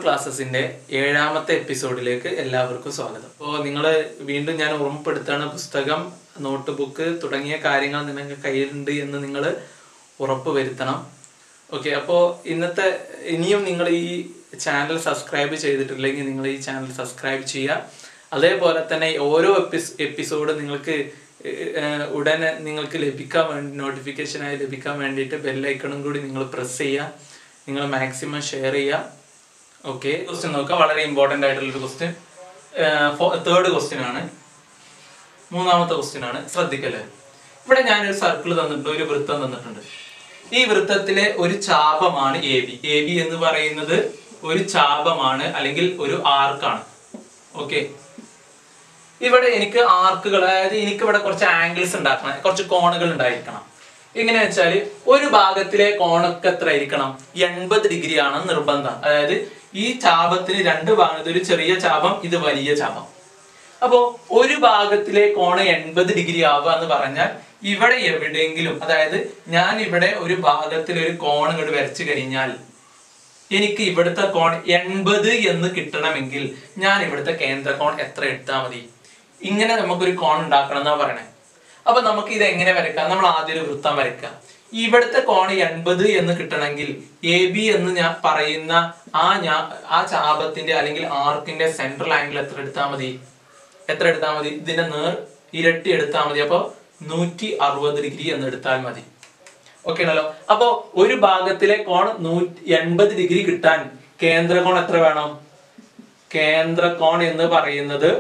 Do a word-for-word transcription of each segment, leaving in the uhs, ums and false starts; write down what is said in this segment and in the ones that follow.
ക്ലാസ്സസിന്റെ ഏഴാമത്തെ എപ്പിസോഡിലേക്ക് എല്ലാവർക്കും സ്വാഗതം. അപ്പോൾ നിങ്ങൾ വീണ്ടും ഞാൻ ഓർമ്മപ്പെടുത്താണ്, പുസ്തകം, നോട്ട് ബുക്ക് തുടങ്ങിയ കാര്യങ്ങൾ നിങ്ങൾക്ക് കയ്യിലുണ്ട് എന്ന് നിങ്ങൾ ഉറപ്പ് വരുത്തണം. ഓക്കെ, അപ്പോൾ ഇന്നത്തെ ഇനിയും നിങ്ങൾ ഈ ചാനൽ സബ്സ്ക്രൈബ് ചെയ്തിട്ടില്ലെങ്കിൽ നിങ്ങൾ ഈ ചാനൽ സബ്സ്ക്രൈബ് ചെയ്യുക. അതേപോലെ തന്നെ ഓരോ എപ്പിസ് എപ്പിസോഡ് നിങ്ങൾക്ക് ഉടനെ നിങ്ങൾക്ക് ലഭിക്കാൻ വേണ്ടി നോട്ടിഫിക്കേഷനായി ലഭിക്കാൻ വേണ്ടിയിട്ട് ബെല്ലൈക്കണും കൂടി നിങ്ങൾ പ്രസ് ചെയ്യുക. നിങ്ങൾ മാക്സിമം ഷെയർ ചെയ്യുക. ഓക്കെ, ക്വസ്റ്റ്യൻ നോക്കുക. വളരെ ഇമ്പോർട്ടൻ്റ് ആയിട്ടുള്ളൊരു ക്വസ്റ്റ്യൻ, തേർഡ് ക്വസ്റ്റ്യൻ ആണ്. മൂന്നാമത്തെ ക്വസ്റ്റ്യൻ ആണ്, ശ്രദ്ധിക്കല്ലേ. ഇവിടെ ഞാനൊരു സർക്കിൾ തന്നിട്ടുണ്ട്, ഒരു വൃത്തം തന്നിട്ടുണ്ട്. ഈ വൃത്തത്തിലെ ഒരു ചാപമാണ് എ ബി. എ ബി എന്ന് പറയുന്നത് ഒരു ചാപമാണ്, അല്ലെങ്കിൽ ഒരു ആർക്കാണ്. ഓക്കെ, ഇവിടെ എനിക്ക് ആർക്കുകൾ, അതായത് എനിക്ക് ഇവിടെ കുറച്ച് ആംഗിൾസ് ഉണ്ടാക്കണം, കുറച്ച് കോണുകൾ ഉണ്ടായിരിക്കണം. എങ്ങനെയാ വെച്ചാൽ ഒരു ഭാഗത്തിലെ കോണൊക്കെ എത്ര ആയിരിക്കണം? എൺപത് ഡിഗ്രി ആണ് നിർബന്ധം. അതായത് ഈ ചാപത്തിന് രണ്ട് ഭാഗത്ത്, ഒരു ചെറിയ ചാപം, ഇത് വലിയ ചാപം. അപ്പോ ഒരു ഭാഗത്തിലെ കോണ് എൺപത് ഡിഗ്രി ആവുക എന്ന് പറഞ്ഞാൽ ഇവിടെ എവിടെയെങ്കിലും, അതായത് ഞാൻ ഇവിടെ ഒരു ഭാഗത്തിൽ ഒരു കോൺ ഇങ്ങോട്ട് വരച്ചു കഴിഞ്ഞാൽ എനിക്ക് ഇവിടുത്തെ കോൺ എൺപത് എന്ന് കിട്ടണമെങ്കിൽ ഞാൻ ഇവിടുത്തെ കേന്ദ്ര കോൺ എത്ര എടുത്താൽ മതി? ഇങ്ങനെ നമുക്കൊരു കോൺ ഉണ്ടാക്കണം എന്നാ പറയണേ. അപ്പൊ നമുക്ക് ഇത് എങ്ങനെ വരയ്ക്കാം? നമ്മൾ ആദ്യം ഒരു വൃത്തം വരയ്ക്കാം. ഇവിടുത്തെ കോണ് എൺപത് എന്ന് കിട്ടണമെങ്കിൽ എ ബി എന്ന് ഞാൻ പറയുന്ന ആ ഞാൻ ആ ചാപത്തിന്റെ അല്ലെങ്കിൽ ആർക്കിന്റെ സെൻട്രൽ ആംഗിൾ എത്ര എടുത്താൽ മതി? എത്ര എടുത്താൽ മതി? ഇതിന്റെ നേർ ഇരട്ടി എടുത്താൽ മതി. അപ്പൊ നൂറ്റി അറുപത് ഡിഗ്രി എന്ന് എടുത്താൽ മതി. ഓക്കെ ആണല്ലോ. അപ്പോ ഒരു ഭാഗത്തിലെ കോൺ നൂറ്റി എൺപത് ഡിഗ്രി കിട്ടാൻ കേന്ദ്ര കോൺ എത്ര വേണം? കേന്ദ്ര കോൺ എന്ന് പറയുന്നത്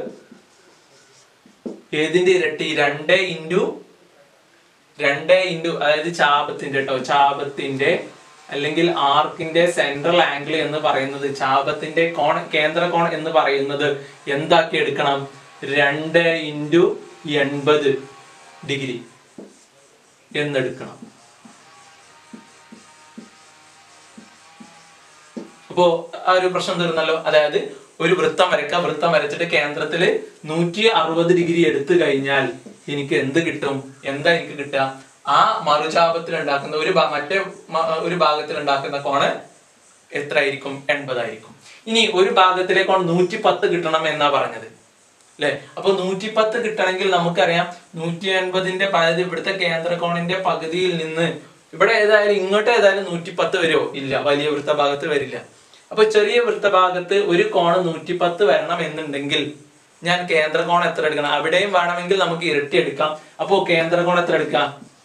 ഏതിന്റെ ഇരട്ടി? രണ്ട് ഇൻറ്റു രണ്ട് ഇൻറ്റു അതായത് ചാപത്തിന്റെ കേട്ടോ, ചാപത്തിന്റെ അല്ലെങ്കിൽ ആർക്കിന്റെ സെൻട്രൽ ആംഗിൾ എന്ന് പറയുന്നത്, ചാപത്തിന്റെ കോൺ, കേന്ദ്ര കോൺ എന്ന് പറയുന്നത് എന്താക്കി എടുക്കണം? രണ്ട് ഇൻറ്റു എൺപത് ഡിഗ്രി എന്നെടുക്കണം. അപ്പോ ആ ഒരു പ്രശ്നം തീർന്നല്ലോ. അതായത് ഒരു വൃത്തം വരയ്ക്കാം. വൃത്തം വരച്ചിട്ട് കേന്ദ്രത്തില് നൂറ്റി അറുപത് ഡിഗ്രി എടുത്തു കഴിഞ്ഞാൽ എനിക്ക് എന്ത് കിട്ടും? എന്താ എനിക്ക് കിട്ടുക? ആ മറുചാപത്തിൽ ഉണ്ടാക്കുന്ന ഒരു മറ്റേ ഒരു ഭാഗത്തിൽ ഉണ്ടാക്കുന്ന കോണ് എത്ര ആയിരിക്കും? എൺപതായിരിക്കും. ഇനി ഒരു ഭാഗത്തിലെ കോൺ നൂറ്റി പത്ത് കിട്ടണം എന്നാ പറഞ്ഞത് അല്ലെ? അപ്പൊ നൂറ്റി പത്ത് കിട്ടണമെങ്കിൽ നമുക്കറിയാം നൂറ്റി എൺപതിന്റെ അതായത് ഇവിടുത്തെ കേന്ദ്ര കോണിന്റെ പകുതിയിൽ നിന്ന് ഇവിടെ ഏതായാലും ഇങ്ങോട്ട് ഏതായാലും നൂറ്റി പത്ത് വരുമോ? ഇല്ല, വലിയ വൃത്തഭാഗത്ത് വരില്ല. അപ്പൊ ചെറിയ വൃത്തഭാഗത്ത് ഒരു കോണ് നൂറ്റി പത്ത് വരണം എന്നുണ്ടെങ്കിൽ ഞാൻ കേന്ദ്ര കോൺ എത്ര എടുക്കണം? അവിടെയും വേണമെങ്കിൽ നമുക്ക് ഇരട്ടി എടുക്കാം. അപ്പോ കേന്ദ്ര കോൺ എത്ര എടുക്കാം?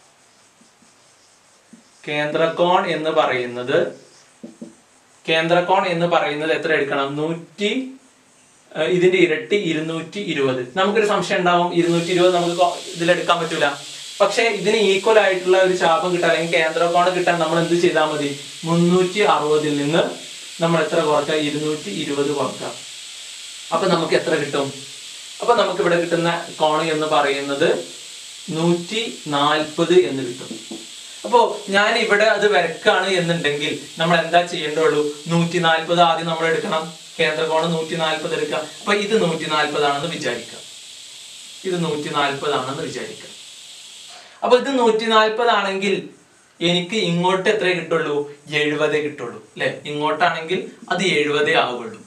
കേന്ദ്ര കോൺ എന്ന് പറയുന്നത് കേന്ദ്ര കോൺ എന്ന് പറയുന്നത് എത്ര എടുക്കണം? നൂറ്റി ഇതിന്റെ ഇരട്ടി ഇരുന്നൂറ്റി ഇരുപത്. നമുക്കൊരു സംശയം ഉണ്ടാവും, ഇരുന്നൂറ്റി ഇരുപത് നമുക്ക് ഇതിലെടുക്കാൻ പറ്റൂല. പക്ഷെ ഇതിന് ഈക്വൽ ആയിട്ടുള്ള ഒരു ചാപം കിട്ടാൻ അല്ലെങ്കിൽ കേന്ദ്ര കോൺ കിട്ടാൻ നമ്മൾ എന്ത് ചെയ്താൽ മതി? മുന്നൂറ്റി അറുപതിൽ നിന്ന് നമ്മൾ എത്ര കുറക്കാം? ഇരുന്നൂറ്റി ഇരുപത് കുറക്കാം. അപ്പൊ നമുക്ക് എത്ര കിട്ടും? അപ്പൊ നമുക്ക് ഇവിടെ കിട്ടുന്ന കോൺ എന്ന് പറയുന്നത് നൂറ്റി നാൽപ്പത് എന്ന് കിട്ടും. അപ്പോ ഞാൻ ഇവിടെ അത് വരക്കാണ് എന്നുണ്ടെങ്കിൽ നമ്മൾ എന്താ ചെയ്യേണ്ടുള്ളൂ? നൂറ്റി നാൽപ്പത് ആദ്യം നമ്മൾ എടുക്കണം. കേന്ദ്ര കോണ് നൂറ്റി നാൽപ്പത് എടുക്കാം. അപ്പൊ ഇത് നൂറ്റി നാൽപ്പതാണെന്ന് വിചാരിക്കാം. ഇത് നൂറ്റി നാൽപ്പതാണെന്ന് വിചാരിക്കാം. അപ്പൊ ഇത് നൂറ്റി നാൽപ്പതാണെങ്കിൽ എനിക്ക് ഇങ്ങോട്ട് എത്ര കിട്ടുള്ളൂ? എഴുപതേ കിട്ടുള്ളൂ അല്ലെ? ഇങ്ങോട്ടാണെങ്കിൽ അത് എഴുപതേ ആവുള്ളൂ.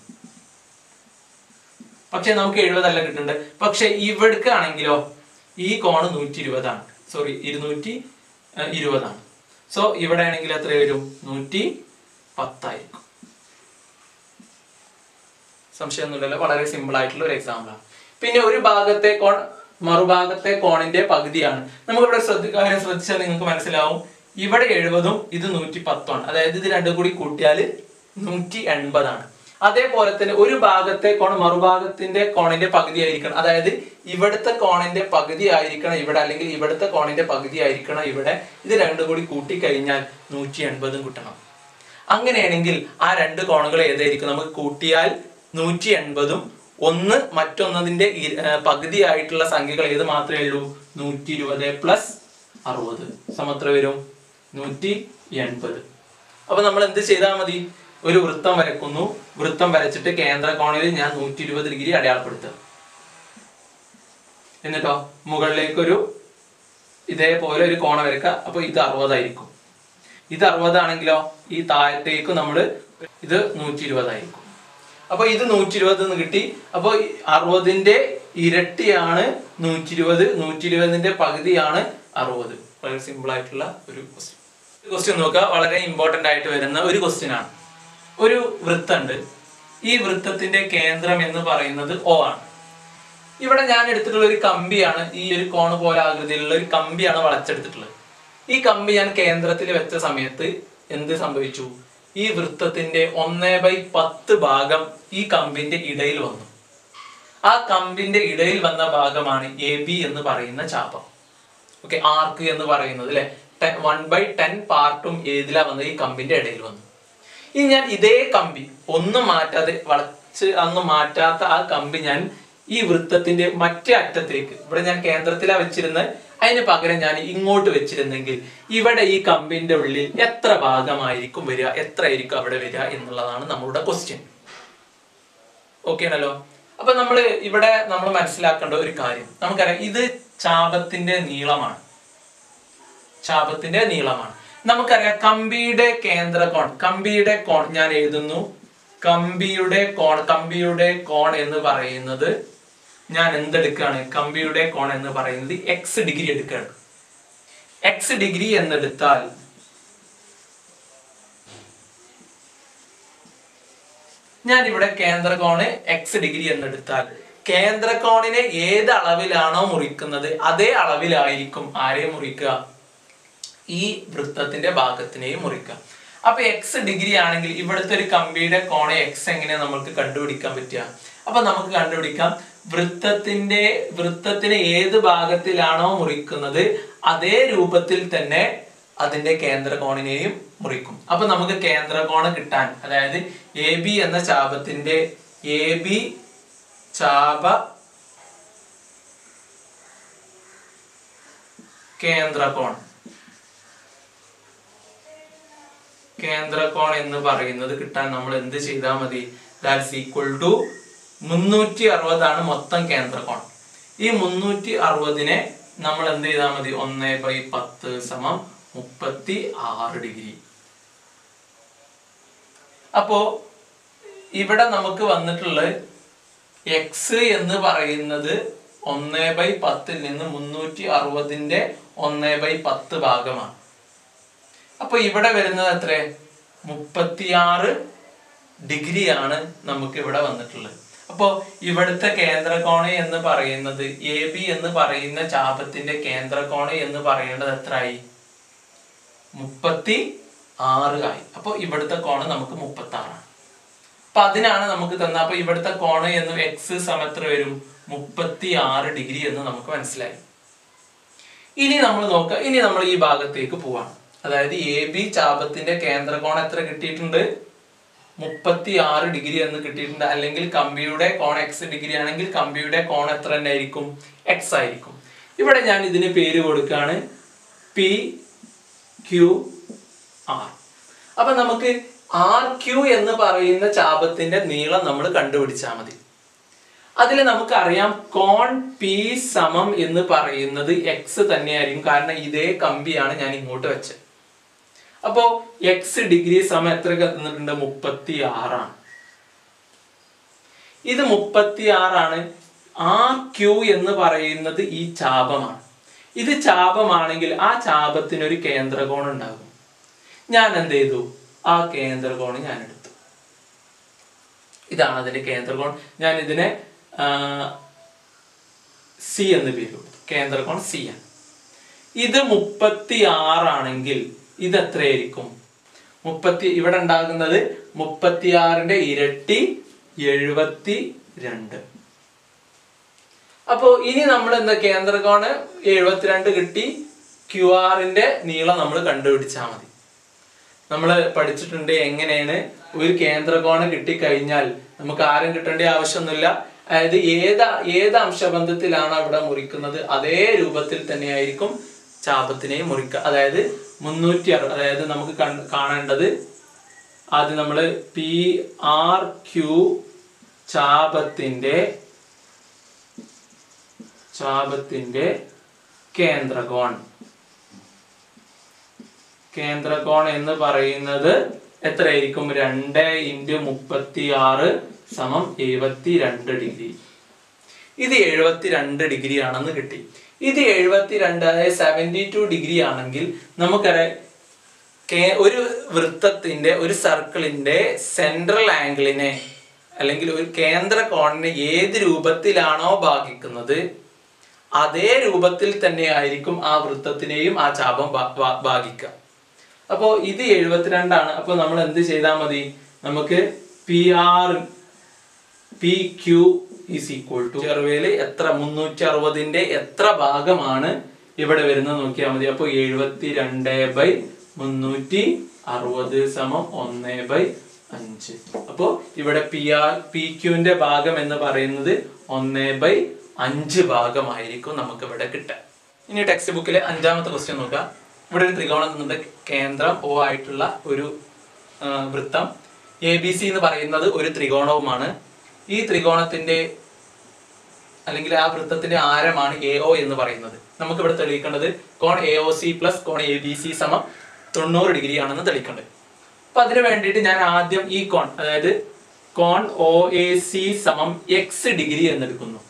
പക്ഷെ നമുക്ക് എഴുപതല്ല കിട്ടുന്നുണ്ട്. പക്ഷെ ഇവിടേക്ക് ആണെങ്കിലോ ഈ കോണ് നൂറ്റി ഇരുപതാണ്, സോറി ഇരുന്നൂറ്റി ഇരുപതാണ്. സോ ഇവിടെ ആണെങ്കിൽ എത്ര വരും? നൂറ്റി പത്തായിരിക്കും. സംശയമൊന്നുമില്ലല്ലോ, വളരെ സിമ്പിൾ ആയിട്ടുള്ള ഒരു എക്സാമ്പിൾ ആണ്. പിന്നെ ഒരു ഭാഗത്തെ കോൺ മറുഭാഗത്തെ കോണിന്റെ പകുതിയാണ്. നമുക്കിവിടെ ശ്രദ്ധിക്കാൻ ശ്രദ്ധിച്ചാൽ നിങ്ങൾക്ക് മനസ്സിലാവും, ഇവിടെ എഴുപതും ഇത് നൂറ്റി പത്തുമാണ്. അതായത് ഇത് രണ്ടും കൂടി കൂട്ടിയാൽ നൂറ്റി എൺപതാണ്. അതേപോലെ തന്നെ ഒരു ഭാഗത്തെ കോൺ മറുഭാഗത്തിന്റെ കോണിന്റെ പകുതി ആയിരിക്കണം. അതായത് ഇവിടുത്തെ കോണിന്റെ പകുതി ആയിരിക്കണം ഇവിടെ, അല്ലെങ്കിൽ ഇവിടുത്തെ കോണിന്റെ പകുതി ആയിരിക്കണം ഇവിടെ. ഇത് രണ്ടും കൂടി കൂട്ടിക്കഴിഞ്ഞാൽ നൂറ്റി എൺപതും കിട്ടണം. അങ്ങനെയാണെങ്കിൽ ആ രണ്ട് കോണുകൾ ഏതായിരിക്കും? നമുക്ക് കൂട്ടിയാൽ നൂറ്റി എൺപതും ഒന്ന് മറ്റൊന്നതിന്റെ പകുതി ആയിട്ടുള്ള സംഖ്യകൾ ഏത് മാത്രമേ ഉള്ളൂ? നൂറ്റി ഇരുപത് പ്ലസ് അറുപത് സമത്ര വരും നൂറ്റി എൺപത്. അപ്പൊ നമ്മൾ എന്ത് ചെയ്താൽ മതി? ഒരു വൃത്തം വരക്കുന്നു. വൃത്തം വരച്ചിട്ട് കേന്ദ്ര കോണിൽ ഞാൻ നൂറ്റി ഇരുപത് ഡിഗ്രി അടയാളപ്പെടുത്തുക. എന്നിട്ടോ മുകളിലേക്കൊരു ഇതേപോലെ ഒരു കോണ വരക്കുക. അപ്പൊ ഇത് അറുപതായിരിക്കും. ഇത് അറുപതാണെങ്കിലോ ഈ താഴത്തേക്ക് നമ്മൾ ഇത് നൂറ്റി ഇരുപതായിരിക്കും. അപ്പൊ ഇത് നൂറ്റി ഇരുപത് എന്ന് കിട്ടി. അപ്പൊ അറുപതിന്റെ ഇരട്ടിയാണ് നൂറ്റി ഇരുപത്, നൂറ്റി ഇരുപതിന്റെ പകുതിയാണ് അറുപത്. വളരെ സിമ്പിൾ ആയിട്ടുള്ള ഒരു ക്വസ്റ്റ്യൻ. ക്വസ്റ്റ്യൻ നോക്കുക, വളരെ ഇമ്പോർട്ടന്റ് ആയിട്ട് വരുന്ന ഒരു ക്വസ്റ്റ്യൻ ആണ്. ഒരു വൃത്തമുണ്ട്. ഈ വൃത്തത്തിന്റെ കേന്ദ്രം എന്ന് പറയുന്നത് O ആണ്. ഇവിടെ ഞാൻ എടുത്തിട്ടുള്ള ഒരു കമ്പിയാണ്, ഈ ഒരു കോണ് പോലെ ആകൃതിയിലുള്ള ഒരു കമ്പിയാണ് വളച്ചെടുത്തിട്ടുള്ളത്. ഈ കമ്പി ഞാൻ കേന്ദ്രത്തിൽ വെച്ച സമയത്ത് എന്ത് സംഭവിച്ചു? ഈ വൃത്തത്തിന്റെ ഒന്നേ ബൈ പത്ത് ഭാഗം ഈ കമ്പിന്റെ ഇടയിൽ വന്നു. ആ കമ്പിന്റെ ഇടയിൽ വന്ന ഭാഗമാണ് എ ബി എന്ന് പറയുന്ന ചാപം. ഓക്കെ, ആർക്ക് എന്ന് പറയുന്നത് അല്ലെ, വൺ ബൈ ടെൻ പാർട്ടും ഏതിലാ വന്നത്? ഈ കമ്പിന്റെ ഇടയിൽ വന്നു. ഇനി ഞാൻ ഇതേ കമ്പി ഒന്നും മാറ്റാതെ വളച്ച് അന്ന് മാറ്റാത്ത ആ കമ്പി ഞാൻ ഈ വൃത്തത്തിന്റെ മറ്റേ അറ്റത്തേക്ക്, ഇവിടെ ഞാൻ കേന്ദ്രത്തിലാണ് വെച്ചിരുന്നത്, അതിന് പകരം ഞാൻ ഇങ്ങോട്ട് വെച്ചിരുന്നെങ്കിൽ ഇവിടെ ഈ കമ്പിന്റെ ഉള്ളിൽ എത്ര ഭാഗമായിരിക്കും വരിക, എത്ര ആയിരിക്കും അവിടെ വരിക എന്നുള്ളതാണ് നമ്മളുടെ ക്വസ്റ്റ്യൻ. ഓക്കെ ആണല്ലോ. അപ്പൊ നമ്മൾ ഇവിടെ നമ്മൾ മനസ്സിലാക്കേണ്ട ഒരു കാര്യം, നമുക്കറിയാം ഇത് ചാപത്തിന്റെ നീളമാണ്. ചാപത്തിന്റെ നീളമാണ് നമുക്കറിയാം. കമ്പിയുടെ കേന്ദ്ര കോൺ, കമ്പിയുടെ കോൺ ഞാൻ എഴുതുന്നു. കമ്പിയുടെ കോൺ, കമ്പിയുടെ കോൺ എന്ന് പറയുന്നത് ഞാൻ എന്തെടുക്കുകയാണ്? കമ്പിയുടെ കോൺ എന്ന് പറയുന്നത് എക്സ് ഡിഗ്രി എടുക്കുകയാണ്. എക്സ് ഡിഗ്രി എന്നെടുത്താൽ ഞാൻ ഇവിടെ കേന്ദ്ര കോണ് എക്സ് ഡിഗ്രി എന്നെടുത്താൽ കേന്ദ്ര കോണിനെ ഏത് അളവിലാണോ മുറിക്കുന്നത് അതേ അളവിലായിരിക്കും ആരെ മുറിക്കുക? ഈ വൃത്തത്തിന്റെ ഭാഗത്തിനെയും മുറിക്കുക. അപ്പൊ എക്സ് ഡിഗ്രി ആണെങ്കിൽ ഇവിടുത്തെ ഒരു കമ്പിയുടെ കോണെ എക്സ് എങ്ങനെ നമുക്ക് കണ്ടുപിടിക്കാൻ പറ്റുക? അപ്പൊ നമുക്ക് കണ്ടുപിടിക്കാം, വൃത്തത്തിന്റെ വൃത്തത്തിന് ഏത് ഭാഗത്തിലാണോ മുറിക്കുന്നത് അതേ രൂപത്തിൽ തന്നെ അതിന്റെ കേന്ദ്ര കോണിനെയും മുറിക്കും. അപ്പൊ നമുക്ക് കേന്ദ്ര കോണ് കിട്ടാൻ, അതായത് എ ബി എന്ന ചാപത്തിന്റെ എ ബി ചാപ കേന്ദ്ര കോൺ, കേന്ദ്ര കോൺ എന്ന് പറയുന്നത് കിട്ടാൻ നമ്മൾ എന്ത് ചെയ്താൽ മതി? ദാറ്റ്സ് ഈക്വൽ ടു മുന്നൂറ്റി അറുപതാണ് മൊത്തം കേന്ദ്ര കോൺ. ഈ മുന്നൂറ്റി അറുപതിനെ നമ്മൾ എന്ത് ചെയ്താൽ മതി? ഒന്ന് ബൈ പത്ത് സമം മുപ്പത്തി ആറ് ഡിഗ്രി. അപ്പോ ഇവിടെ നമുക്ക് വന്നിട്ടുള്ള എക്സ് എന്ന് പറയുന്നത് ഒന്ന് ബൈ പത്തിൽ നിന്ന് മുന്നൂറ്റി അറുപതിന്റെ ഒന്ന് ബൈ പത്ത് ഭാഗമാണ്. അപ്പൊ ഇവിടെ വരുന്നത് എത്ര? മുപ്പത്തിയാറ് ഡിഗ്രിയാണ് നമുക്ക് ഇവിടെ വന്നിട്ടുള്ളത്. അപ്പോ ഇവിടുത്തെ കേന്ദ്ര കോണ് എന്ന് പറയുന്നത് എ ബി എന്ന് പറയുന്ന ചാപത്തിന്റെ കേന്ദ്ര കോണ് എന്ന് പറയുന്നത് എത്രയായി? മുപ്പത്തി ആറ് ആയി. അപ്പൊ ഇവിടുത്തെ കോണ് നമുക്ക് മുപ്പത്തി ആറാണ്. അപ്പൊ അതിനാണ് നമുക്ക് തന്ന. അപ്പൊ ഇവിടുത്തെ കോണ് എന്ന് എക്സ് സമത്ര വരും മുപ്പത്തി ആറ് ഡിഗ്രി എന്ന് നമുക്ക് മനസ്സിലായി. ഇനി നമ്മൾ നോക്കാം, ഇനി നമ്മൾ ഈ ഭാഗത്തേക്ക് പോവാണ്. അതായത് എ ബി ചാപത്തിന്റെ കേന്ദ്ര കോൺ എത്ര കിട്ടിയിട്ടുണ്ട്? മുപ്പത്തി ആറ് ഡിഗ്രി എന്ന് കിട്ടിയിട്ടുണ്ട്. അല്ലെങ്കിൽ കമ്പിയുടെ കോൺ എക്സ് ഡിഗ്രി ആണെങ്കിൽ കമ്പിയുടെ കോൺ എത്ര തന്നെ ആയിരിക്കും? എക്സ് ആയിരിക്കും. ഇവിടെ ഞാൻ ഇതിന് പേര് കൊടുക്കുകയാണ് പി ക്യു ആർ. അപ്പൊ നമുക്ക് ആർ ക്യു എന്ന് പറയുന്ന ചാപത്തിന്റെ നീളം നമ്മൾ കണ്ടുപിടിച്ചാൽ മതി. അതിൽ നമുക്കറിയാം കോൺ പി സമം എന്ന് പറയുന്നത് എക്സ് തന്നെയായിരിക്കും. കാരണം ഇതേ കമ്പിയാണ് ഞാൻ ഇങ്ങോട്ട് വെച്ചത്. അപ്പോ എക്സ് ഡിഗ്രി സമം എത്ര തന്നിട്ടുണ്ട്? മുപ്പത്തി ആറാണ്. ഇത് മുപ്പത്തി ആറാണ്. ആർ ക്യു എന്ന് പറയുന്നത് ഈ ചാപമാണ്. ഇത് ചാപമാണെങ്കിൽ ആ ചാപത്തിനൊരു കേന്ദ്രകോൺ ഉണ്ടാകും. ഞാൻ എന്ത് ചെയ്തു? ആ കേന്ദ്രകോണ് ഞാൻ എടുത്തു. ഇതാണ് അതിന്റെ കേന്ദ്രകോൺ. ഞാൻ ഇതിനെ സി എന്ന് പേര് കൊടുത്തു. കേന്ദ്രകോൺ സി ആണ്. ഇത് മുപ്പത്തി ആറാണെങ്കിൽ ഇത് എത്രയായിരിക്കും? മുപ്പത്തി ഇവിടെ ഉണ്ടാകുന്നത് മുപ്പത്തിയാറിന്റെ ഇരട്ടി എഴുപത്തി രണ്ട്. അപ്പോ ഇനി നമ്മൾ എന്താ കേന്ദ്രകോണ് എഴുപത്തിരണ്ട് കിട്ടി. ക്യു ആറിന്റെ നീളം നമ്മൾ കണ്ടുപിടിച്ചാൽ മതി. നമ്മൾ പഠിച്ചിട്ടുണ്ട് എങ്ങനെയാണ് ഒരു കേന്ദ്രകോണ് കിട്ടിക്കഴിഞ്ഞാൽ നമുക്ക് ആരും കിട്ടേണ്ട ആവശ്യമൊന്നുമില്ല. അതായത് ഏത് ഏത് അംശബന്ധത്തിലാണ് അവിടെ മുറിക്കുന്നത് അതേ രൂപത്തിൽ തന്നെയായിരിക്കും ചാപത്തിനെയും മുറിക്കുക. അതായത് മുന്നൂറ്റി അറുപത്, അതായത് നമുക്ക് കാണേണ്ടത് ആദ്യം നമ്മൾ പി ആർ ക്യു ചാപത്തിന്റെ ചാപത്തിന്റെ കേന്ദ്രകോൺ കേന്ദ്രകോൺ എന്ന് പറയുന്നത് എത്രയായിരിക്കും? രണ്ട് ഇൻറ്റു മുപ്പത്തി ആറ് സമം എഴുപത്തി രണ്ട് ഡിഗ്രി. ഇത് എഴുപത്തി രണ്ട് ഡിഗ്രി ആണെന്ന് കിട്ടി. ഇത് എഴുപത്തി രണ്ട് അതായത് സെവൻറ്റി ടു ഡിഗ്രി ആണെങ്കിൽ നമുക്കറിയാം ഒരു വൃത്തത്തിന്റെ ഒരു സർക്കിളിന്റെ സെൻട്രൽ ആംഗിളിനെ അല്ലെങ്കിൽ ഒരു കേന്ദ്ര കോണിനെ ഏത് രൂപത്തിലാണോ ഭാഗിക്കുന്നത് അതേ രൂപത്തിൽ തന്നെ ആയിരിക്കും ആ വൃത്തത്തിനെയും ആ ചാപം ഭാഗിക്കുക. അപ്പോൾ ഇത് എഴുപത്തിരണ്ടാണ്. അപ്പോൾ നമ്മൾ എന്ത് ചെയ്താൽ മതി? നമുക്ക് P R P Q is equal to ചെറുവേല് എത്ര മുന്നൂറ്റി അറുപതിന്റെ എത്ര ഭാഗമാണ് ഇവിടെ വരുന്നത് നോക്കിയാൽ മതി. അപ്പോൾ എഴുപത്തി രണ്ട് ബൈ മുന്നൂറ്റി അറുപത് സമം ഒന്ന് ബൈ അഞ്ച്. അപ്പോ ഇവിടെ പി ആർ പി ക്യൂന്റെ ഭാഗം എന്ന് പറയുന്നത് ഒന്ന് ബൈ അഞ്ച് ഭാഗമായിരിക്കും നമുക്ക് ഇവിടെ കിട്ടുക. ഇനി ടെക്സ്റ്റ് ബുക്കിലെ അഞ്ചാമത്തെ ക്വസ്റ്റ്യൻ നോക്കാം. ഇവിടെ ഒരു ത്രികോണം തന്നിട്ട് കേന്ദ്രം O ആയിട്ടുള്ള ഒരു വൃത്തം എ ബി സി എന്ന് പറയുന്നത് ഒരു ത്രികോണവുമാണ്. ഈ ത്രികോണത്തിന്റെ അല്ലെങ്കിൽ ആ വൃത്തത്തിന്റെ ആരമാണ് എ ഒ എന്ന് പറയുന്നത്. നമുക്ക് ഇവിടെ തെളിയിക്കേണ്ടത് കോൺ എ ഒ സി പ്ലസ് കോൺ എ ബി സി സമം തൊണ്ണൂറ് ഡിഗ്രി ആണെന്ന് തെളിയിക്കേണ്ടത്. അപ്പൊ അതിന് വേണ്ടിയിട്ട് ഞാൻ ആദ്യം ഈ കോൺ അതായത് കോൺ ഒ എ സി സമം എക്സ് ഡിഗ്രി എന്നെടുക്കുന്നു.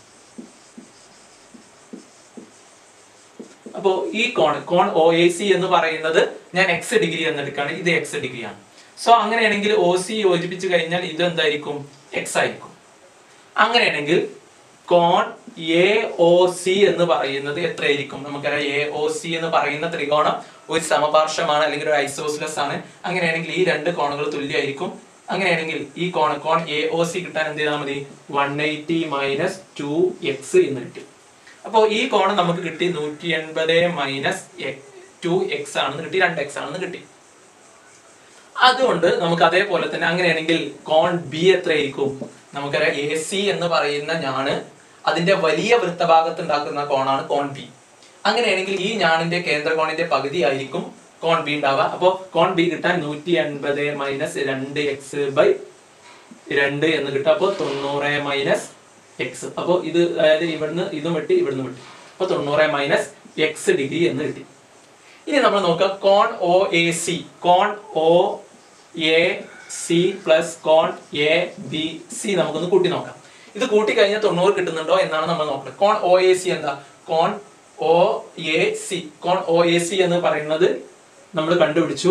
അപ്പോ ഈ കോൺ കോൺ ഒ എ സി എന്ന് പറയുന്നത് ഞാൻ എക്സ് ഡിഗ്രി എന്നെടുക്കുകയാണ്. ഇത് എക്സ് ഡിഗ്രിയാണ്. സോ അങ്ങനെയാണെങ്കിൽ ഒ സി യോജിപ്പിച്ച് കഴിഞ്ഞാൽ ഇത് എന്തായിരിക്കും? എക്സ് ആയിരിക്കും. അങ്ങനെയാണെങ്കിൽ കോൺ എ ഒ സി എന്ന് പറയുന്നത് എത്രയായിരിക്കും? നമുക്കറിയാം എ ഒ സി എന്ന് പറയുന്ന ത്രികോണം ഒരു സമപാർശ്വമാണ് അല്ലെങ്കിൽ ഒരു ഐസോസിലസ് ആണ്. അങ്ങനെയാണെങ്കിൽ ഈ രണ്ട് കോണുകൾ തുല്യമായിരിക്കും. അങ്ങനെയാണെങ്കിൽ ഈ കോൺ കോൺ എ ഒ സി കിട്ടാൻ എന്ത് ചെയ്താൽ മതി? One eighty minus two X എന്ന് കിട്ടും. അപ്പോൾ ഈ കോൺ നമുക്ക് കിട്ടി നൂറ്റി എൺപത് മൈനസ് ടു എക്സ് ആണെന്ന് കിട്ടി, രണ്ട് എക്സ് ആണെന്ന് കിട്ടി. അതുകൊണ്ട് നമുക്ക് അതേപോലെ തന്നെ അങ്ങനെയാണെങ്കിൽ കോൺ ബി എത്രയായിരിക്കും? നമുക്കറിയാം എ സി എന്ന് പറയുന്ന ഞാണ് അതിന്റെ വലിയ വൃത്തഭാഗത്ത് ഉണ്ടാക്കുന്ന കോണാണ് കോൺ ബി. അങ്ങനെയാണെങ്കിൽ ഈ ഞാണിന്റെ കേന്ദ്ര കോണിന്റെ പകുതി ആയിരിക്കും കോൺ ബി ഉണ്ടാവുക. അപ്പോൾ കോൺ ബി കിട്ടാൻ നൂറ്റി എൺപത് മൈനസ് രണ്ട് എക്സ് ബൈ രണ്ട് എന്ന് കിട്ടും. അപ്പോൾ തൊണ്ണൂറ് മൈനസ് എക്സ്. അപ്പോൾ ഇത് അതായത് ഇവിടുന്ന് ഇതും വെട്ടി ഇവിടുന്ന് വെട്ടി. അപ്പൊ തൊണ്ണൂറ് മൈനസ് എക്സ് ഡിഗ്രി എന്ന് കിട്ടി. ഇനി നമ്മൾ നോക്കുക കോൺ ഒ എ സി കോൺ ഒ എ സി പ്ലസ് കോൺ എ ബി സി നമുക്കൊന്ന് കൂട്ടി നോക്കാം. ഇത് കൂട്ടി കഴിഞ്ഞാൽ തൊണ്ണൂറ് കിട്ടുന്നുണ്ടോ എന്നാണ് നമ്മൾ നോക്കുന്നത്. കോൺ ഒ എ സി എന്താ? കോൺ ഒ എ സി കോൺ ഒ എ സി എന്ന് പറയുന്നത് നമ്മൾ കണ്ടുപിടിച്ചു.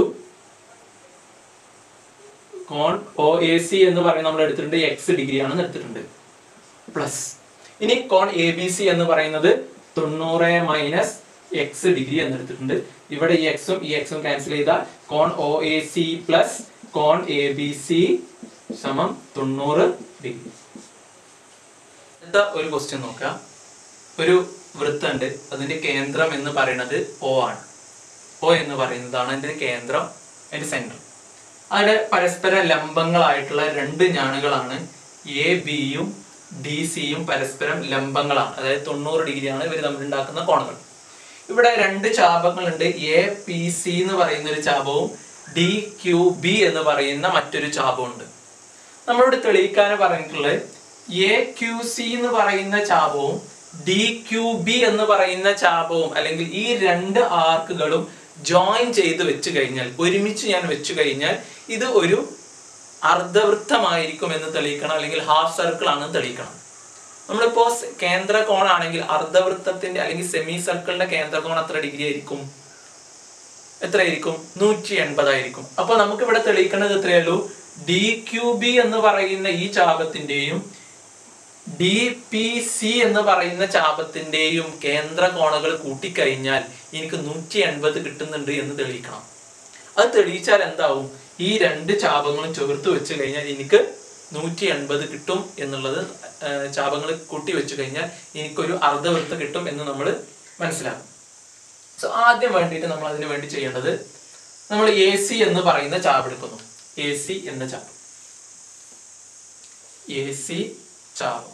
കോൺ ഒ എ സി എന്ന് പറയുന്നത് നമ്മൾ എടുത്തിട്ടുണ്ട് എക്സ് ഡിഗ്രി ആണെന്ന് എടുത്തിട്ടുണ്ട്. പ്ലസ് ഇനി കോൺ എ ബി സി എന്ന് പറയുന്നത് തൊണ്ണൂറ് മൈനസ് എക്സ് ഡിഗ്രി എന്ന് എടുത്തിട്ടുണ്ട്. ഇവിടെ ഈ എക്സും ഈ എക്സും ക്യാൻസൽ ചെയ്താൽ കോൺ ഒ എ സി പ്ലസ് കോൺ എ ബി സി സമം തൊണ്ണൂറ് ഡിഗ്രി. അടുത്ത ഒരു ക്വസ്റ്റ്യൻ നോക്കാം. ഒരു വൃത്തമുണ്ട്, അതിന്റെ കേന്ദ്രം എന്ന് പറയുന്നത് O ആണ്. O എന്ന് പറയുന്നതാണ് അതിന്റെ കേന്ദ്രം, അതിന്റെ സെന്റർ. അവിടെ പരസ്പര ലംബങ്ങളായിട്ടുള്ള രണ്ട് ഞാണുകളാണ് എ ബിയും ഡി സിയും പരസ്പരം ലംബങ്ങളാണ്. അതായത് തൊണ്ണൂറ് ഡിഗ്രിയാണ് ഇവർ തമ്മിൽ ഉണ്ടാക്കുന്ന കോണുകൾ. ഇവിടെ രണ്ട് ചാപങ്ങളുണ്ട്. എ പി സി എന്ന് പറയുന്ന ഒരു ചാപവും ഡി ക്യു ബി എന്ന് പറയുന്ന മറ്റൊരു ചാപവും ഉണ്ട്. നമ്മളോട് തെളിയിക്കാൻ പറഞ്ഞിട്ടുള്ളത് എ ക്യു സി എന്ന് പറയുന്ന ചാപവും ഡി ക്യു ബി എന്ന് പറയുന്ന ചാപവും അല്ലെങ്കിൽ ഈ രണ്ട് ആർക്കുകളും ജോയിൻ ചെയ്ത് വെച്ച് കഴിഞ്ഞാൽ, ഒരുമിച്ച് ഞാൻ വെച്ചു കഴിഞ്ഞാൽ ഇത് ഒരു അർദ്ധവൃത്തമായിരിക്കും എന്ന് തെളിയിക്കണം, അല്ലെങ്കിൽ ഹാഫ് സർക്കിൾ ആണെന്ന് തെളിയിക്കണം. നമ്മളിപ്പോ കേന്ദ്ര കോണാണെങ്കിൽ അർദ്ധവൃത്തത്തിന്റെ അല്ലെങ്കിൽ സെമി സർക്കിളിന്റെ കേന്ദ്ര കോൺ എത്ര ഡിഗ്രി ആയിരിക്കും? എത്രയായിരിക്കും? നൂറ്റി എൺപതായിരിക്കും. അപ്പൊ നമുക്ക് ഇവിടെ തെളിയിക്കേണ്ടത് എത്രയല്ലോ? ഡി ക്യു ബി എന്ന് പറയുന്ന ഈ ചാപത്തിന്റെയും ഡി പി സി എന്ന് പറയുന്ന ചാപത്തിന്റെയും കേന്ദ്ര കോണുകൾ കൂട്ടിക്കഴിഞ്ഞാൽ എനിക്ക് നൂറ്റി എൺപത് കിട്ടുന്നുണ്ട് എന്ന് തെളിയിക്കണം. അത് തെളിയിച്ചാൽ എന്താവും? ഈ രണ്ട് ചാപങ്ങളും ചേർത്ത് വെച്ച് കഴിഞ്ഞാൽ എനിക്ക് നൂറ്റി എൺപത് കിട്ടും എന്നുള്ളത്, ചാപങ്ങൾ കൂട്ടി വെച്ച് കഴിഞ്ഞാൽ എനിക്കൊരു അർദ്ധവൃത്തം കിട്ടും എന്ന് നമ്മൾ മനസ്സിലാക്കും. സോ ആദ്യം വേണ്ടിയിട്ട് നമ്മൾ അതിന് വേണ്ടി ചെയ്യേണ്ടത്, നമ്മൾ എ സി എന്ന് പറയുന്ന ചാപ് എടുക്കുന്നു. എ സി എന്ന ചാപ് എ സി ചാപം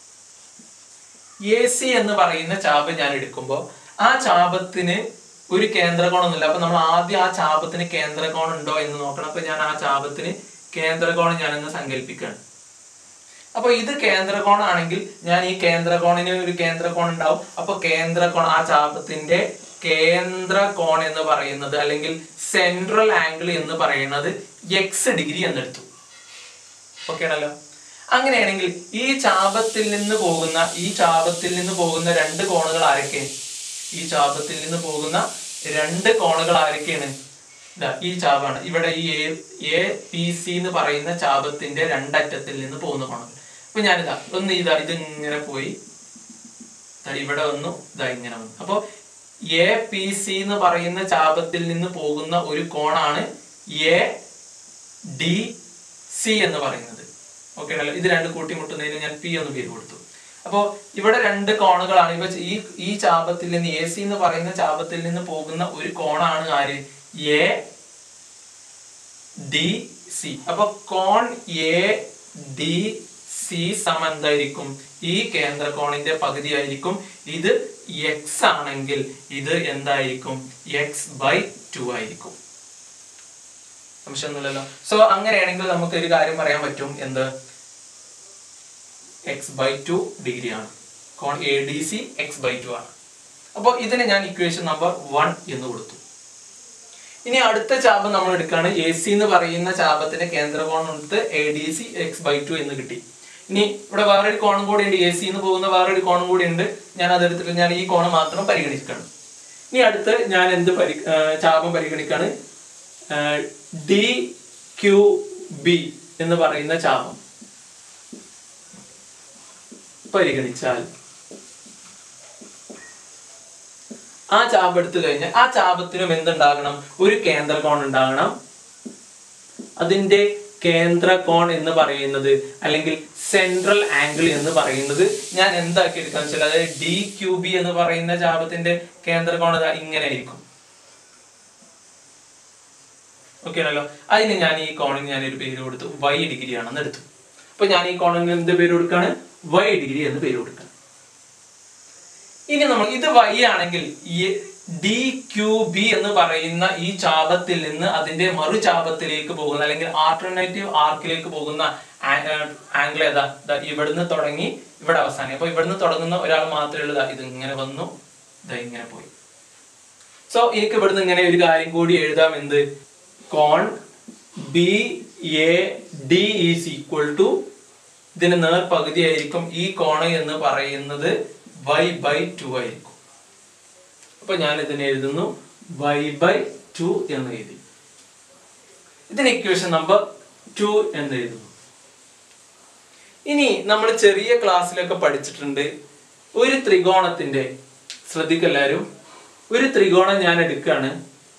എ സി എന്ന് പറയുന്ന ചാപ് ഞാൻ എടുക്കുമ്പോൾ ആ ചാപത്തിന് ഒരു കേന്ദ്രകോണൊന്നുമില്ല. അപ്പൊ നമ്മൾ ആദ്യം ആ ചാപത്തിന് കേന്ദ്രകോണം ഉണ്ടോ എന്ന് നോക്കണം. അപ്പൊ ഞാൻ ആ ചാപത്തിന് കേന്ദ്രകോണം ഞാനെന്ന് സങ്കല്പിക്കുകയാണ്. അപ്പൊ ഇത് കേന്ദ്രകോണാണെങ്കിൽ ഞാൻ ഈ കേന്ദ്രകോണിന് ഒരു കേന്ദ്രകോൺ ഉണ്ടാവും. അപ്പൊ കേന്ദ്രകോൺ ആ ചാപത്തിന്റെ കേന്ദ്രകോൺ എന്ന് പറയുന്നത് അല്ലെങ്കിൽ സെൻട്രൽ ആംഗിൾ എന്ന് പറയുന്നത് എക്സ് ഡിഗ്രി എന്നെടുത്തു. ഓക്കെ ആണല്ലോ. അങ്ങനെയാണെങ്കിൽ ഈ ചാപത്തിൽ നിന്ന് പോകുന്ന ഈ ചാപത്തിൽ നിന്ന് പോകുന്ന രണ്ട് കോണുകൾ ആരൊക്കെ? ഈ ചാപത്തിൽ നിന്ന് പോകുന്ന രണ്ട് കോണുകൾ ആരൊക്കെയാണ്? ഇതാ ഈ ചാപാണ്. ഇവിടെ ഈ എ പി സി എന്ന് പറയുന്ന ചാപത്തിന്റെ രണ്ടറ്റത്തിൽ നിന്ന് പോകുന്ന കോണുകൾ. അപ്പൊ ഞാനിതാ ഒന്ന് ഇതാ ഇത് ഇങ്ങനെ പോയി ഇവിടെ വന്നു, ഇതാ ഇങ്ങനെ വന്നു. അപ്പൊ എ പി സി എന്ന് പറയുന്ന ചാപത്തിൽ നിന്ന് പോകുന്ന ഒരു കോണാണ് എ ഡി സി എന്ന് പറയുന്നത്. ഓക്കെ ആണല്ലോ. ഇത് രണ്ട് കൂട്ടിമുട്ടുന്നതിന് ഞാൻ പി എന്ന് പേര് കൊടുത്തു. അപ്പോ ഇവിടെ രണ്ട് കോണുകളാണ്. ഇപ്പൊ ഈ ഈ ചാപത്തിൽ നിന്ന് എ സി എന്ന് പറയുന്ന ചാപത്തിൽ നിന്ന് പോകുന്ന ഒരു കോണാണ് ആര്? A D C. അപ്പൊ കോൺ എ ഡി സി സമം എന്തായിരിക്കും? ഈ കേന്ദ്ര കോണിന്റെ പകുതി ആയിരിക്കും. ഇത് എക്സ് ആണെങ്കിൽ ഇത് എന്തായിരിക്കും? എക്സ് ബൈ ടു ആയിരിക്കും. സംശയമൊന്നുമില്ലല്ലോ. സോ അങ്ങനെയാണെങ്കിൽ നമുക്ക് ഒരു കാര്യം പറയാൻ പറ്റും. എന്ത്? എക്സ് ബൈ ടു ഡിഗ്രി ആണ്. കോൺ A D C X by two ആണ്. അപ്പോൾ ഇതിന് ഞാൻ ഇക്വേഷൻ നമ്പർ വൺ എന്ന് കൊടുത്തു. ഇനി അടുത്ത ചാപം നമ്മൾ എടുക്കുകയാണ്. എ സി എന്ന് പറയുന്ന ചാപത്തിന്റെ കേന്ദ്രകോൺ എടുത്ത് A D C X by two എന്ന് കിട്ടി. ഇനി ഇവിടെ വേറൊരു കോണും കൂടി ഉണ്ട്. എ സി എന്ന് പോകുന്ന വേറൊരു കോണും കൂടി ഉണ്ട്. ഞാൻ അതെടുത്തിട്ട് ഞാൻ ഈ കോണ് മാത്രം പരിഗണിക്കുകയാണ്. ഇനി അടുത്ത് ഞാൻ എന്ത് പരി ചാപം പരിഗണിക്കാണ്? ഡി ക്യു ബി എന്ന് പറയുന്ന ചാപം പരിഗണിച്ചാൽ ആ ചാപം എടുത്തു കഴിഞ്ഞാൽ ആ ചാപത്തിനും എന്തുണ്ടാകണം? ഒരു കേന്ദ്രകോൺ ഉണ്ടാകണം. അതിന്റെ കേന്ദ്രകോൺ എന്ന് പറയുന്നത് അല്ലെങ്കിൽ സെൻട്രൽ ആംഗിൾ എന്ന് പറയുന്നത് ഞാൻ എന്താക്കി എടുക്കാന്ന് വെച്ചാൽ അതായത് ഡി ക്യു ബി എന്ന് പറയുന്ന ചാപത്തിന്റെ കേന്ദ്രകോൺ ഇങ്ങനെ ആയിരിക്കും. ഓക്കെ ആണല്ലോ. അതിന് ഞാൻ ഈ കോണിന് ഞാനൊരു പേര് കൊടുത്തു, വൈ ഡിഗ്രി ആണെന്ന് എടുത്തു. അപ്പൊ ഞാൻ ഈ കോണിന് എന്ത് പേര് കൊടുക്കാണ്? വൈ ഡിഗ്രി എന്ന് പേര് കൊടുക്കണം. ഇനി നമ്മൾ ഇത് വൈ ആണെങ്കിൽ ഡി ക്യു ബി എന്ന് പറയുന്ന ഈ ചാപത്തിൽ നിന്ന് അതിന്റെ മറു ചാപത്തിലേക്ക് പോകുന്ന അല്ലെങ്കിൽ ആൾട്ടർനേറ്റീവ് ആർക്കിലേക്ക് പോകുന്ന ആംഗിൾ ഏതാ? ഇവിടുന്ന് തുടങ്ങി ഇവിടെ അവസാനം. അപ്പൊ ഇവിടുന്ന് തുടങ്ങുന്ന ഒരാൾ മാത്രമേ ഉള്ളൂ. ഇത് ഇങ്ങനെ വന്നു, ഇതാ ഇങ്ങനെ പോയി. സോ എനിക്ക് ഇവിടുന്ന് ഇങ്ങനെ ഒരു കാര്യം കൂടി എഴുതാം. എന്ത്? കോൺ B A D is equal to ഇതിന് നേർ പകുതി ആയിരിക്കും ഈ കോണ് എന്ന് പറയുന്നത് വൈ ബൈ ടു ആയിരിക്കും. അപ്പൊ ഞാൻ ഇതിനെ എഴുതുന്നു വൈ ബൈ ടു എന്ന് എഴുതി. ഇതിന് ഇക്വേഷൻ നമ്പർ ടു എന്ന് എഴുതുന്നു. ഇനി നമ്മൾ ചെറിയ ക്ലാസ്സിലൊക്കെ പഠിച്ചിട്ടുണ്ട് ഒരു ത്രികോണത്തിന്റെ, ശ്രദ്ധിക്കെല്ലാരും, ഒരു ത്രികോണം ഞാൻ എടുക്കുകയാണ്.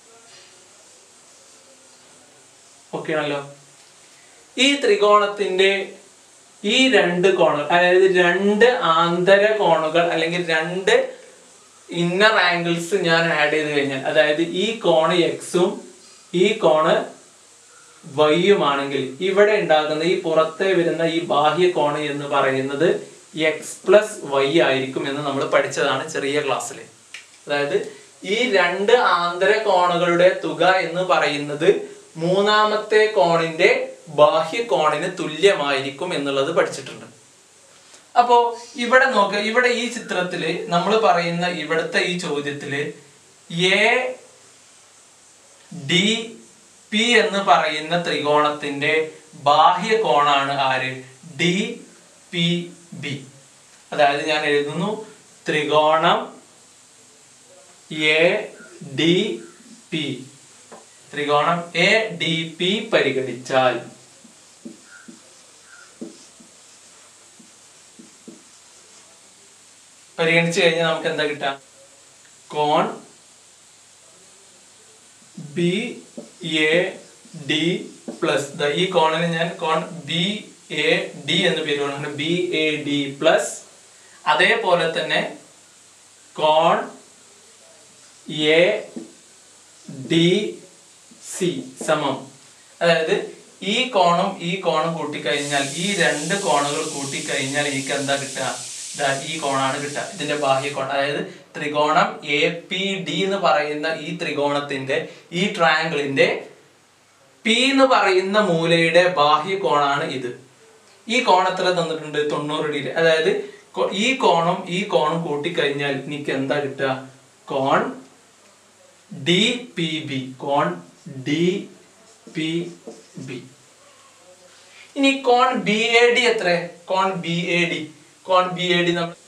ഓക്കെ ആണല്ലോ. ഈ ത്രികോണത്തിന്റെ ഈ രണ്ട് കോണുകൾ അതായത് രണ്ട് ആന്തര കോണുകൾ അല്ലെങ്കിൽ രണ്ട് ഇന്നർ ആംഗിൾസ് ഞാൻ ആഡ് ചെയ്ത് കഴിഞ്ഞാൽ അതായത് ഈ കോണ് എക്സും ഈ കോണ് വൈയുമാണെങ്കിൽ ഇവിടെ ഉണ്ടാകുന്ന ഈ പുറത്തെ വരുന്ന ഈ ബാഹ്യ കോണ് എന്ന് പറയുന്നത് എക്സ് പ്ലസ് വൈ ആയിരിക്കും എന്ന് നമ്മൾ പഠിച്ചതാണ് ചെറിയ ക്ലാസ്സിൽ. അതായത് ഈ രണ്ട് ആന്തര കോണുകളുടെ തുക എന്ന് പറയുന്നത് മൂന്നാമത്തെ കോണിന്റെ ബാഹ്യ കോണിന് തുല്യമായിരിക്കും എന്നുള്ളത് പഠിച്ചിട്ടുണ്ട്. അപ്പോ ഇവിടെ നോക്കുക, ഇവിടെ ഈ ചിത്രത്തില് നമ്മൾ പറയുന്ന ഇവിടുത്തെ ഈ ചോദ്യത്തില് എ ഡി പി എന്ന് പറയുന്ന ത്രികോണത്തിന്റെ ബാഹ്യ കോണാണ് ആര്? D P B. അതായത് ഞാൻ എഴുതുന്നു ത്രികോണം എ ഡി പി. ത്രികോണം എ ഡി പി പരിഗണിച്ചാൽ പരിഗണിച്ചു കഴിഞ്ഞാൽ നമുക്ക് എന്താ കിട്ടാം? കോൺ ബി എ ഡി പ്ലസ് ഈ കോണിന് ഞാൻ കോൺ ബി എ ഡി എന്ന് പേര് കൊടുക്കണം. ബി എ ഡി പ്ലസ് അതേപോലെ തന്നെ കോൺ എ ഡി സി സമം. അതായത് ഈ കോണും ഈ കോണും കൂട്ടിക്കഴിഞ്ഞാൽ ഈ രണ്ട് കോണുകൾ കൂട്ടിക്കഴിഞ്ഞാൽ എനിക്ക് എന്താ കിട്ടുക? ഈ കോണാണ് കിട്ടുക, ഇതിന്റെ ബാഹ്യ കോൺ. അതായത് ത്രികോണം എ പി ഡി എന്ന് പറയുന്ന ഈ ത്രികോണത്തിന്റെ ഈ ട്രയാങ്കിളിന്റെ പി എന്ന് പറയുന്ന മൂലയുടെ ബാഹ്യ കോണാണ് ഇത്. ഈ കോൺ എത്ര തന്നിട്ടുണ്ട്? തൊണ്ണൂറ് ഡിഗ്രി. അതായത് ഈ കോണും ഈ കോണും കൂട്ടിക്കഴിഞ്ഞാൽ എനിക്ക് എന്താ കിട്ടുക? കോൺ ഡി പി ബി. കോൺ ഡി പി ബി. ഇനി കോൺ ബി എ ഡി എത്ര? കോൺ ബി എ ഡി കോൺ ബി എ ഡി നമ്മൾ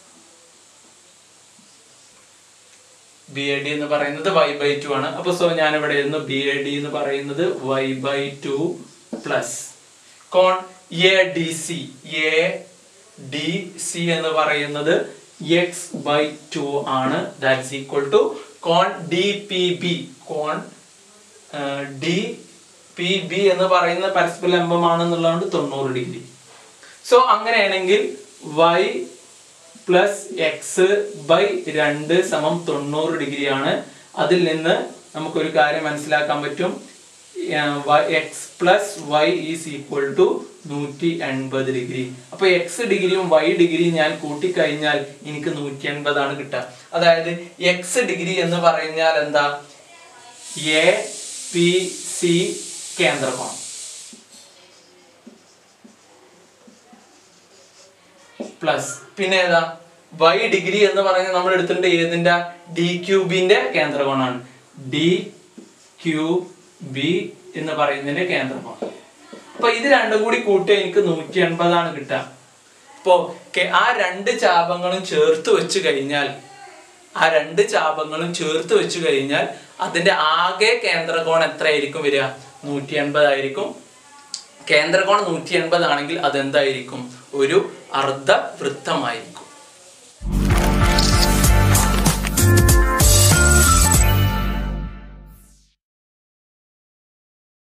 ബി എ ഡി എന്ന് പറയുന്നത് വൈ ബൈ ടു ആണ്. അപ്പൊ സോ ഞാൻ ഇവിടെ എഴുതുന്നു ബി എ ഡി എന്ന് പറയുന്നത് വൈ ബൈ ടു പ്ലസ് കോൺ A D C A D C എന്ന് പറയുന്നത് എക്സ് ബൈ ടു ആണ്. ദാറ്റ്സ് ഈക്വൽ ടു കോൺ ഡി പി ബി കോൺ ഡി പി ബി എന്ന് പറയുന്ന പരസ്പര ലംബമാണെന്നുള്ളതുകൊണ്ട് തൊണ്ണൂറ് ഡിഗ്രി. സോ അങ്ങനെയാണെങ്കിൽ വൈ പ്ലസ് എക്സ് ബൈ രണ്ട് സമം തൊണ്ണൂറ് ഡിഗ്രി ആണ്. അതിൽ നിന്ന് നമുക്കൊരു കാര്യം മനസ്സിലാക്കാൻ പറ്റും, X plus Y is equal to നൂറ്റി എൺപത് ഡിഗ്രി. അപ്പൊ എക്സ് ഡിഗ്രിയും വൈ ഡിഗ്രിയും ഞാൻ കൂട്ടിക്കഴിഞ്ഞാൽ എനിക്ക് നൂറ്റി എൺപതാണ് കിട്ടുക. അതായത് എക്സ് ഡിഗ്രി എന്ന് പറഞ്ഞാൽ എന്താ? എ പി സി കേന്ദ്രകോണം പ്ലസ് പിന്നെ ഏതാ? വൈ ഡിഗ്രി എന്ന് പറയുന്നത് നമ്മൾ എടുത്തിട്ടുണ്ട് ഏതിന്റെ? ഡി ക്യൂബിന്റെ കേന്ദ്രകോണാണ്. ഡി ക്യൂ ബി എന്ന് പറയുന്നതിന്റെ കേന്ദ്രകോണം. അപ്പൊ ഇത് രണ്ടും കൂടി കൂട്ടി എനിക്ക് നൂറ്റി എൺപതാണ് കിട്ടുക. അപ്പോ ആ രണ്ട് ചാപങ്ങളും ചേർത്ത് വെച്ച് കഴിഞ്ഞാൽ ആ രണ്ട് ചാപങ്ങളും ചേർത്ത് വെച്ച് കഴിഞ്ഞാൽ അതിന്റെ ആകെ കേന്ദ്രകോണം എത്രയായിരിക്കും വരിക? നൂറ്റി എൺപതായിരിക്കും. കേന്ദ്രകോണം നൂറ്റി എൺപത് ആണെങ്കിൽ അതെന്തായിരിക്കും? ഒരു അർദ്ധവൃത്തമായിരിക്കും.